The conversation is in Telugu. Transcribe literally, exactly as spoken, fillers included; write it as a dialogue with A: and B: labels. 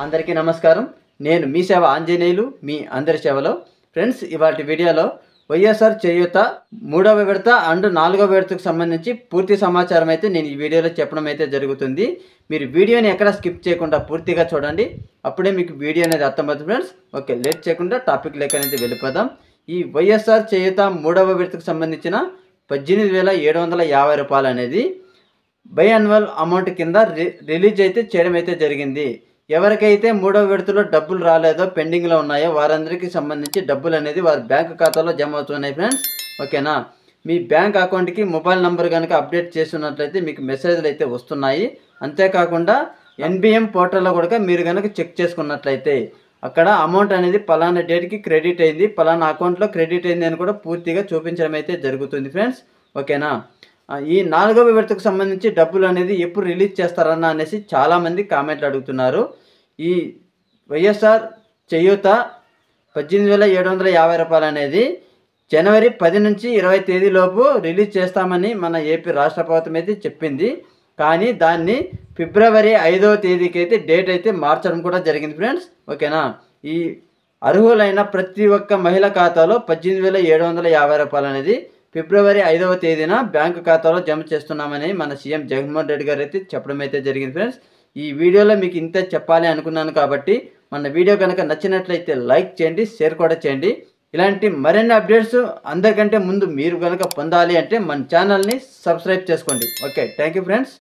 A: అందరికీ నమస్కారం. నేను మీ సేవ ఆంజనేయులు, మీ అందరి సేవలో. ఫ్రెండ్స్, ఇవాటి వీడియోలో వైఎస్ఆర్ చేయూత మూడవ విడత అండ్ నాలుగవ విడతకు సంబంధించి పూర్తి సమాచారం అయితే నేను ఈ వీడియోలో చెప్పడం అయితే జరుగుతుంది. మీరు వీడియోని ఎక్కడ స్కిప్ చేయకుండా పూర్తిగా చూడండి, అప్పుడే మీకు వీడియో అనేది అర్థమవుతుంది. ఫ్రెండ్స్, ఓకే, లేట్ చేయకుండా టాపిక్ లెక్క అనేది వెళ్ళిపోదాం. ఈ వైఎస్ఆర్ చేయూత మూడవ విడతకు సంబంధించిన పద్దెనిమిది వేల ఏడు వందల యాభై రూపాయలు అనేది బై అన్యువల్ అమౌంట్ కింద రిలీజ్ అయితే చేయడం అయితే జరిగింది. ఎవరికైతే మూడవ విడతలో డబ్బులు రాలేదో, పెండింగ్లో ఉన్నాయో వారందరికీ సంబంధించి డబ్బులు అనేది వారి బ్యాంక్ ఖాతాలో జమ అవుతున్నాయి. ఫ్రెండ్స్, ఓకేనా? మీ బ్యాంక్ అకౌంట్కి మొబైల్ నెంబర్ కనుక అప్డేట్ చేస్తున్నట్లయితే మీకు మెసేజ్లు అయితే వస్తున్నాయి. అంతేకాకుండా ఎన్బిఎం పోర్టల్లో కూడా మీరు కనుక చెక్ చేసుకున్నట్లయితే అక్కడ అమౌంట్ అనేది పలానా డేట్కి క్రెడిట్ అయింది, పలానా అకౌంట్లో క్రెడిట్ అయింది అని కూడా పూర్తిగా చూపించడం అయితే జరుగుతుంది. ఫ్రెండ్స్, ఓకేనా? ఈ నాలుగవ విడతకు సంబంధించి డబ్బులు అనేది ఎప్పుడు రిలీజ్ చేస్తారన్న అనేసి చాలామంది కామెంట్లు అడుగుతున్నారు. ఈ వైఎస్ఆర్ చేయూత పద్దెనిమిది వేల ఏడు వందల యాభై రూపాయలు అనేది జనవరి పది నుంచి ఇరవై తేదీలోపు రిలీజ్ చేస్తామని మన ఏపీ రాష్ట్ర ప్రభుత్వం అయితే చెప్పింది. కానీ దాన్ని ఫిబ్రవరి ఐదవ తేదీకి అయితే డేట్ అయితే మార్చడం కూడా జరిగింది. ఫ్రెండ్స్, ఓకేనా? ఈ అర్హులైన ప్రతి ఒక్క మహిళ ఖాతాలో పద్దెనిమిది వేల ఏడు వందల యాభై రూపాయలు అనేది ఫిబ్రవరి ఐదవ తేదీన బ్యాంకు ఖాతాలో జమ చేస్తున్నామని మన సీఎం జగన్మోహన్ రెడ్డి గారు అయితే చెప్పడం అయితే జరిగింది. ఫ్రెండ్స్, ఈ వీడియోలో మీకు ఇంతే చెప్పాలి అనుకున్నాను కాబట్టి మన వీడియో కనుక నచ్చినట్లయితే లైక్ చేయండి, షేర్ కూడా చేయండి. ఇలాంటి మరిన్ని అప్డేట్స్ అందరికంటే ముందు మీరు కనుక పొందాలి అంటే మన ఛానల్ని సబ్స్క్రైబ్ చేసుకోండి. Okay, thank you friends.